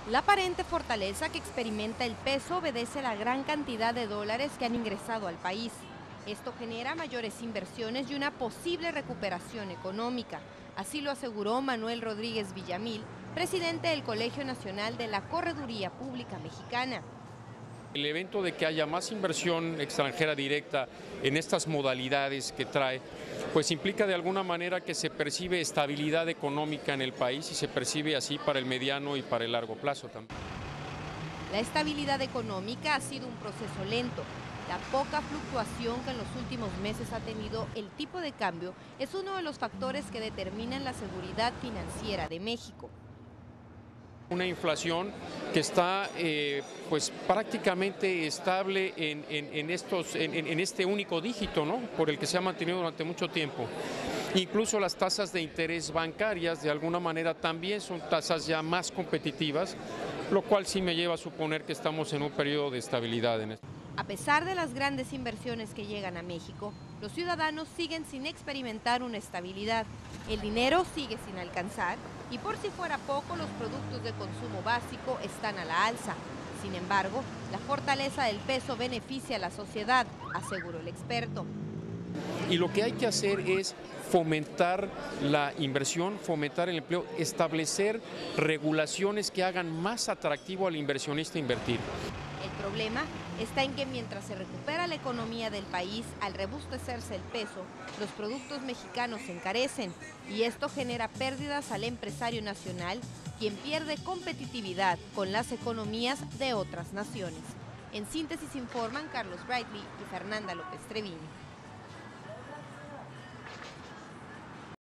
La aparente fortaleza que experimenta el peso obedece a la gran cantidad de dólares que han ingresado al país. Esto genera mayores inversiones y una posible recuperación económica. Así lo aseguró Manuel Rodríguez Villamil, presidente del Colegio Nacional de la Correduría Pública Mexicana. El evento de que haya más inversión extranjera directa en estas modalidades que trae, pues implica de alguna manera que se percibe estabilidad económica en el país y se percibe así para el mediano y para el largo plazo también. La estabilidad económica ha sido un proceso lento. La poca fluctuación que en los últimos meses ha tenido el tipo de cambio es uno de los factores que determinan la seguridad financiera de México. Una inflación que está pues prácticamente estable en este único dígito, ¿no?, por el que se ha mantenido durante mucho tiempo. Incluso las tasas de interés bancarias de alguna manera también son tasas ya más competitivas, lo cual sí me lleva a suponer que estamos en un periodo de estabilidad en esto. A pesar de las grandes inversiones que llegan a México, los ciudadanos siguen sin experimentar una estabilidad. El dinero sigue sin alcanzar y por si fuera poco, los productos de consumo básico están a la alza. Sin embargo, la fortaleza del peso beneficia a la sociedad, aseguró el experto. Y lo que hay que hacer es fomentar la inversión, fomentar el empleo, establecer regulaciones que hagan más atractivo al inversionista invertir. El problema está en que mientras se recupera la economía del país, al rebustecerse el peso, los productos mexicanos se encarecen y esto genera pérdidas al empresario nacional, quien pierde competitividad con las economías de otras naciones. En síntesis informan Carlos Brightly y Fernanda López Treviño.